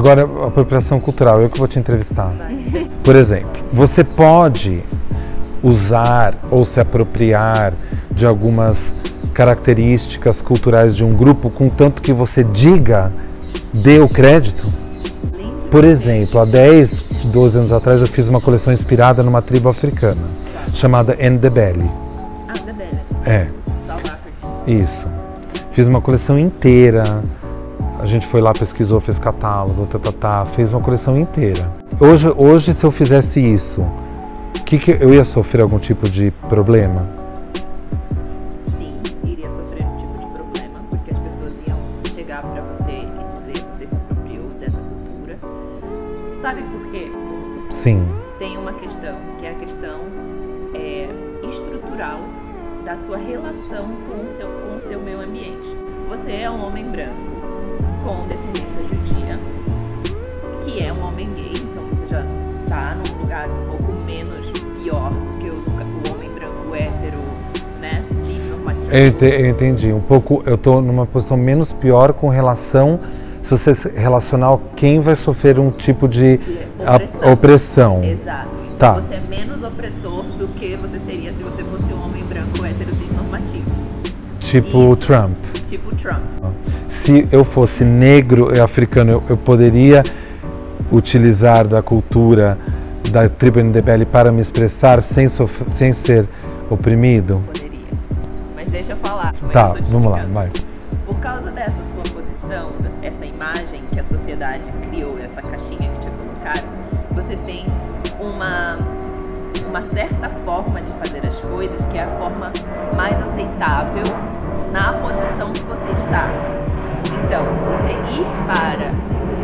Agora, apropriação cultural, eu que vou te entrevistar. Por exemplo, você pode usar ou se apropriar de algumas características culturais de um grupo, contanto que você diga, dê o crédito? Por exemplo, há 10, 12 anos atrás eu fiz uma coleção inspirada numa tribo africana, chamada Ndebele. Ndebele. É. South Africa. Isso. Fiz uma coleção inteira, a gente foi lá, pesquisou, fez catálogo, fez uma coleção inteira. Hoje se eu fizesse isso, eu ia sofrer algum tipo de problema? Sim, iria sofrer um tipo de problema, porque as pessoas iam chegar para você e dizer que você se apropriou dessa cultura. Sabe por quê? Sim. Tem uma questão, que é a questão estrutural da sua relação com o seu meio ambiente. Você é um homem branco com descendência judia, que é um homem gay, então você já está num lugar um pouco menos pior do que o homem branco hétero, né, cis normativo. Eu entendi, um pouco, eu estou numa posição menos pior com relação, se você se relacionar, quem vai sofrer um tipo de opressão. Exato, então tá. Você é menos opressor do que você seria se você fosse um homem branco hétero cis normativo. Tipo Trump. Tipo Trump. Se eu fosse negro e africano, eu poderia utilizar da cultura da tribo Ndebele para me expressar sem ser oprimido? Poderia. Mas deixa eu falar. Tá, vamos lá, vai. Por causa dessa sua posição, essa imagem que a sociedade criou, essa caixinha que te colocaram, você tem uma certa forma de fazer as coisas que é a forma mais aceitável na posição que você está. Então, você ir para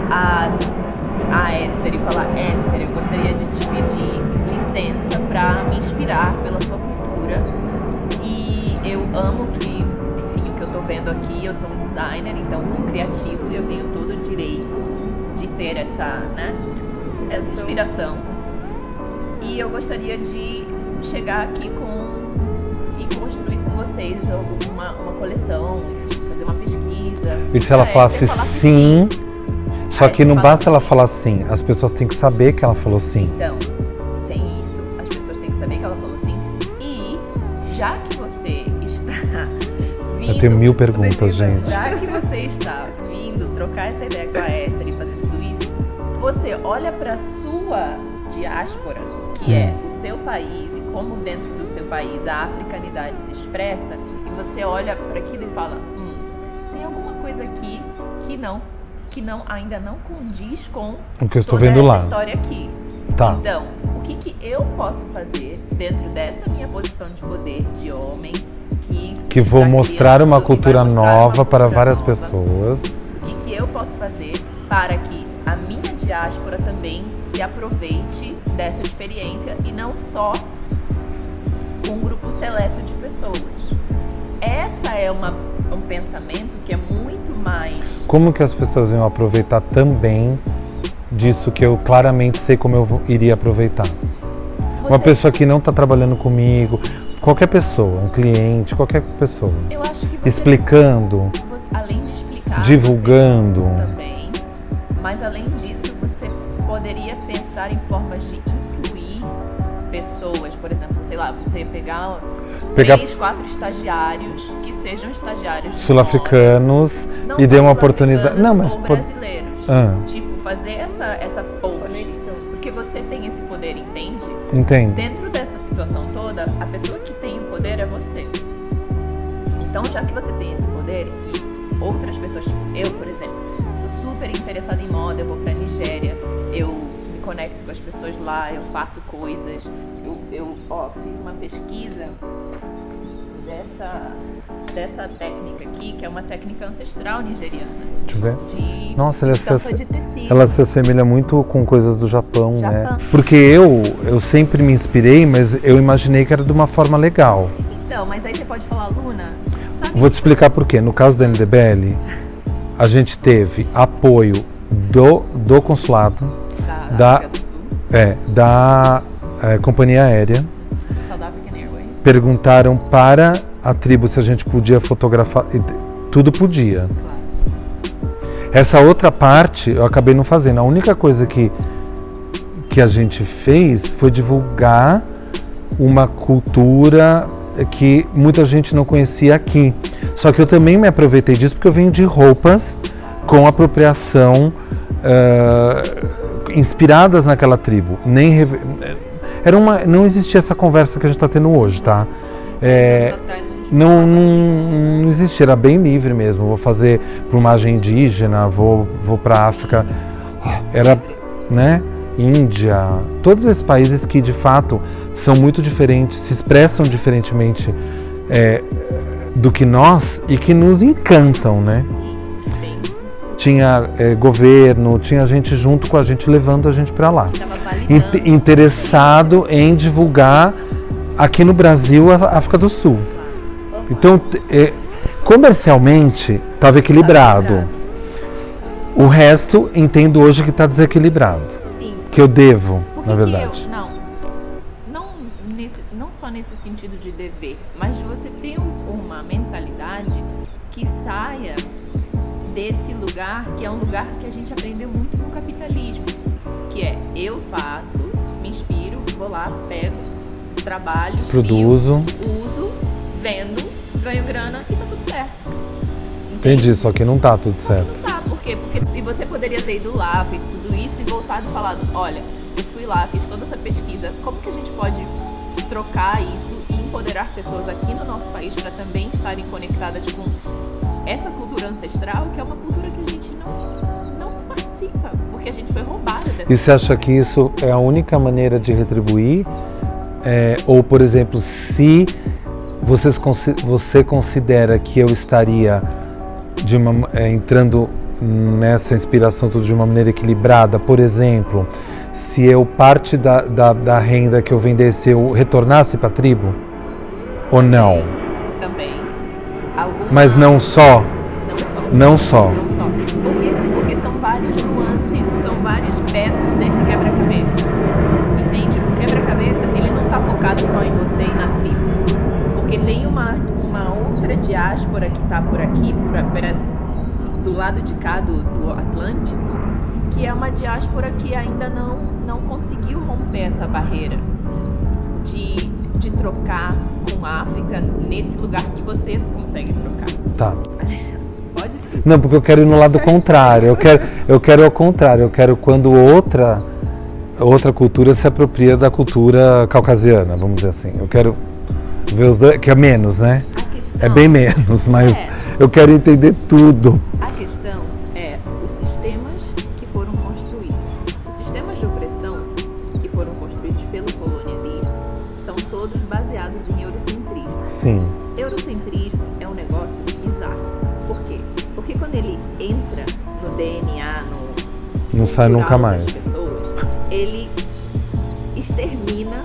a Esther e falar: Esther, eu gostaria de te pedir licença para me inspirar pela sua cultura, e eu amo que, enfim, o que eu estou vendo aqui, eu sou um designer, então sou um criativo e eu tenho todo o direito de ter essa inspiração, e eu gostaria de chegar aqui e construir com vocês uma coleção, enfim, fazer uma pesquisa. E se ela falasse sim, só que não basta ela falar sim, as pessoas têm que saber que ela falou sim. Então, tem isso, as pessoas têm que saber que ela falou sim. E já que você está vindo... Eu tenho 1000 perguntas, gente. Já que você está vindo trocar essa ideia com a Esther e fazer tudo isso, você olha para a sua diáspora, que é o seu país, e como dentro do seu país a africanidade se expressa, e você olha para aquilo e fala: tem alguma coisa aqui que ainda não condiz com o que eu estou vendo lá. História aqui. Tá. Então, o que eu posso fazer dentro dessa minha posição de poder de homem, que vou mostrar uma cultura nova para várias pessoas. O que eu posso fazer para que a minha diáspora também se aproveite dessa experiência e não só um grupo seleto de pessoas. Essa é um pensamento que é muito mais... Como que as pessoas iam aproveitar também disso que eu claramente sei como eu iria aproveitar? Uma pessoa que não está trabalhando comigo, qualquer pessoa, um cliente, qualquer pessoa. Eu acho que você, explicando, além de explicar, divulgando também, mas além disso, você poderia pensar em formas de incluir pessoas, por exemplo, sei lá, você pegar 3, 4 estagiários que sejam estagiários sul-africanos e dê uma oportunidade. Não, mas brasileiros. Tipo, fazer essa ponte, porque você tem esse poder, entende? Entendo. Dentro dessa situação toda, a pessoa que tem o poder é você. Então, já que você tem esse poder e outras pessoas, tipo eu, por exemplo, sou super interessada em moda, eu vou pra Nigéria, eu me conecto com as pessoas lá, eu faço coisas, eu fiz uma pesquisa dessa técnica aqui, que é uma técnica ancestral nigeriana. Deixa eu ver. Nossa, tecido. Ela se assemelha muito com coisas do Japão, né? Porque eu sempre me inspirei, mas eu imaginei que era de uma forma legal. Então, mas aí você pode falar, Luna, sabe? Vou te explicar por quê. No caso da Ndebele, a gente teve apoio do consulado, da companhia aérea. South African Airways. Perguntaram para a tribo se a gente podia fotografar, tudo podia. Claro. Essa outra parte eu acabei não fazendo. A única coisa que a gente fez foi divulgar uma cultura que muita gente não conhecia aqui. Só que eu também me aproveitei disso porque eu venho de roupas com apropriação inspiradas naquela tribo. Não existia essa conversa que a gente está tendo hoje, tá? Não existia, era bem livre mesmo. Vou fazer plumagem indígena, vou para a África, era, né? Índia, todos esses países que de fato são muito diferentes, se expressam diferentemente do que nós e que nos encantam, né? Tinha governo, tinha gente junto com a gente, levando a gente para lá. Interessado em divulgar aqui no Brasil a África do Sul. Então, comercialmente, estava equilibrado. O resto, entendo hoje que está desequilibrado. Que eu devo, na verdade. Não só nesse sentido de dever, mas de você ter uma mentalidade que saia desse lugar, que é um lugar que a gente aprendeu muito no capitalismo, que é eu faço, me inspiro, vou lá, pego, trabalho, produzo, uso, vendo, ganho grana e tá tudo certo. Entendi, só que não tá tudo certo. Não tá, por quê? Porque você poderia ter ido lá, feito tudo isso e voltado e falado, olha, eu fui lá, fiz toda essa pesquisa, como que a gente pode trocar isso e empoderar pessoas aqui no nosso país para também estarem conectadas com essa cultura ancestral, que é uma cultura que a gente não participa, porque a gente foi roubada dessa. E você acha que isso é a única maneira de retribuir? Ou, por exemplo, se você considera que eu estaria entrando nessa inspiração tudo de uma maneira equilibrada, por exemplo, se eu parte da renda que eu vendesse, eu retornasse para a tribo? Ou não? Também. Mas não só? Não só. Porque são vários nuances, são várias peças desse quebra-cabeça. Entende? O quebra-cabeça, ele não está focado só em você e na tribo. Porque tem uma outra diáspora que está por aqui, do lado de cá do Atlântico, que é uma diáspora que ainda não conseguiu romper essa barreira de trocar com a África nesse lugar que você consegue trocar. Tá. Pode? Não, porque eu quero ir no lado contrário. Eu quero ao contrário. Eu quero quando outra cultura se apropria da cultura caucasiana, vamos dizer assim. Eu quero ver os dois, que é menos, né? É bem menos, mas eu quero entender tudo. A questão é os sistemas que foram construídos. Os sistemas de opressão que foram construídos pelo colonialismo são todos baseados em eurocentrismo. Sim. Eurocentrismo é um negócio bizarro. Por quê? Porque quando ele entra no DNA, não sai nunca mais. Das pessoas, ele extermina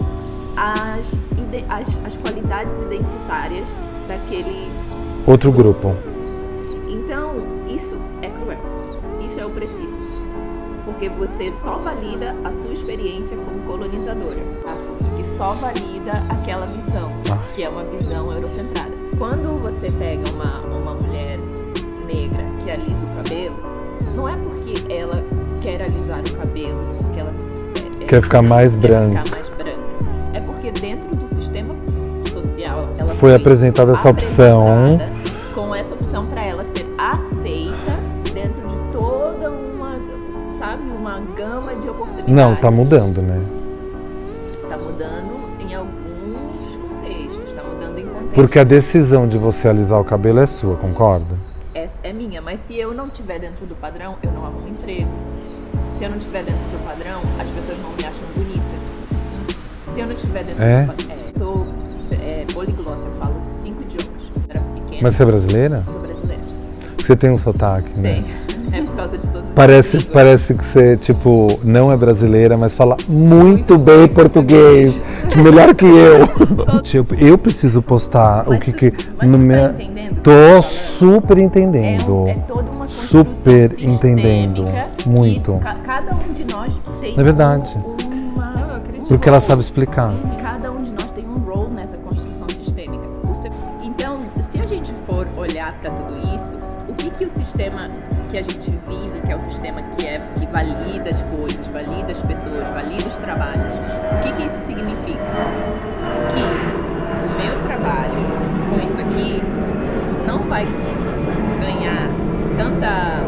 as qualidades identitárias daquele outro grupo. Então, isso é cruel, isso é opressivo, porque você só valida a sua experiência como colonizadora, que só valida aquela visão, que é uma visão eurocentrada. Quando você pega uma mulher negra que alisa o cabelo, não é porque ela quer alisar o cabelo, porque ela quer ficar mais branca. É porque dentro do sistema social ela foi apresentada essa opção, com essa opção para ela ser aceita dentro de toda uma gama de oportunidades. Não, tá mudando, né? Tá mudando em alguns contextos, tá mudando em contextos. Porque a decisão de você alisar o cabelo é sua, concorda? É minha, mas se eu não estiver dentro do padrão, eu não arrumo emprego. Se eu não estiver dentro do padrão, as pessoas não me acham bonita. Se eu não estiver dentro do padrão, sou poliglota, eu falo 5 idiomas. Era pequena. Mas você é brasileira? Sou brasileira. Você tem um sotaque, né? Tem. É por causa de todos Parece que você, tipo, não é brasileira, mas fala muito bem português. Melhor que eu. Tipo, eu preciso postar o que no meu. Tô super entendendo. É toda uma construção super entendendo. Muito. Cada um de nós tem é verdade. Porque ela sabe explicar. Cada um de nós tem um role nessa construção sistêmica. Então, se a gente for olhar para tudo isso, o que o sistema que a gente vive, que é o sistema que valida as coisas, valida as pessoas, valida os trabalhos, o que isso significa? Que o meu trabalho com isso aqui não vai ganhar tanta...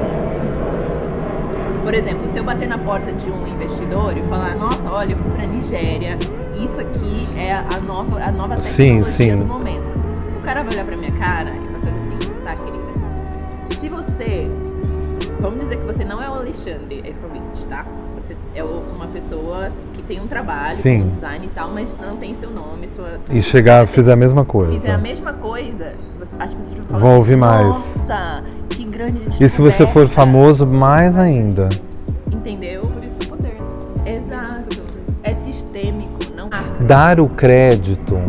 Por exemplo, se eu bater na porta de um investidor e falar, nossa, olha, eu fui pra Nigéria, isso aqui é a nova tecnologia do momento. O cara vai olhar pra minha cara e vai fazer assim, tá, querida, se você... Vamos dizer que você não é o Alexandre Efrovitch, tá? Você é uma pessoa que tem um trabalho, com um design e tal, mas não tem seu nome, sua... E fizer a mesma coisa. Fizer a mesma coisa, as pessoas vão falar, vão ouvir mais. Nossa, que grande descoberta. E se você for famoso, mais ainda. Entendeu? Por isso o poder. Exato. É sistêmico, não... Dar o crédito,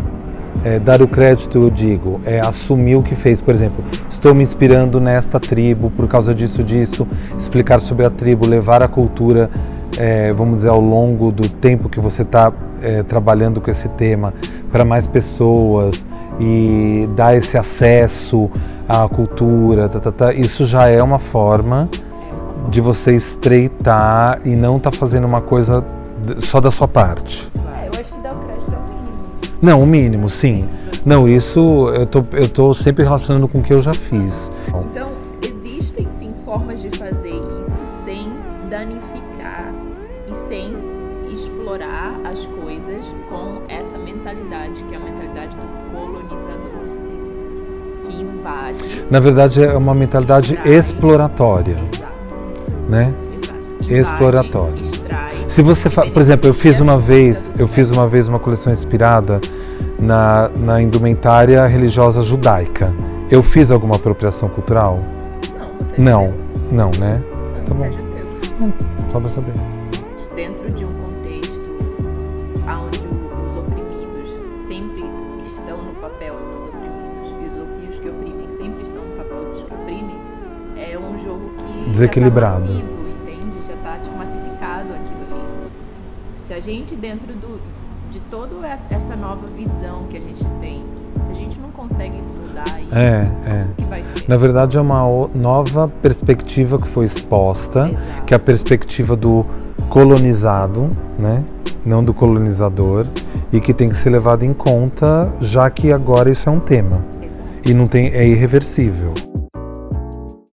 eu digo, é assumir o que fez. Por exemplo, estou me inspirando nesta tribo por causa disso, explicar sobre a tribo, levar a cultura, vamos dizer, ao longo do tempo que você está trabalhando com esse tema para mais pessoas e dar esse acesso à cultura, isso já é uma forma de você estreitar e não estar fazendo uma coisa só da sua parte. Eu acho que dar o crédito é o mínimo. Não, o mínimo, sim. Não, isso eu tô sempre relacionando com o que eu já fiz. Então, existem sim formas de fazer isso sem danificar e sem explorar as coisas com essa mentalidade, que é a mentalidade do colonizador, que invade. Na verdade, é uma mentalidade exploratória. Exato. Né? Exato. Exploratória. Extrai, se você por exemplo, eu fiz uma vez uma coleção inspirada na indumentária religiosa judaica. Eu fiz alguma apropriação cultural? Não, não, né? Tá bom. Só pra saber. Dentro de um contexto onde os oprimidos sempre estão no papel dos oprimidos e os que oprimem sempre estão no papel dos que oprimem, é um jogo que desequilibrado. Já tá massivo, entende? Já tá massificado aquilo ali. Se a gente, dentro de toda essa nova visão que a gente tem, se a gente não consegue mudar isso, como que vai ser? Na verdade, é uma nova perspectiva que foi exposta, Exato. que é a perspectiva do colonizado, né? Não do colonizador, e que tem que ser levado em conta, já que agora isso é um tema. Exato. E é irreversível.